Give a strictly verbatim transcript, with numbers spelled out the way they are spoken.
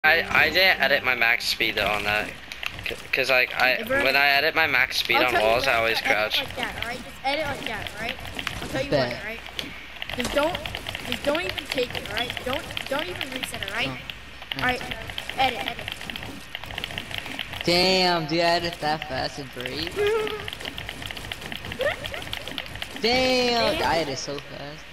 I I didn't edit my max speed though on that, cause like I when I edit my max speed I'll on tell walls, you I what, always edit crouch. like that, alright? Just edit like that, alright? I'll tell you Bet. what, alright? Just don't, just don't even take it, alright? Don't, don't even reset, alright? Oh. Alright, edit, edit. Damn, do you edit that fast and breathe? Damn, I edit so fast.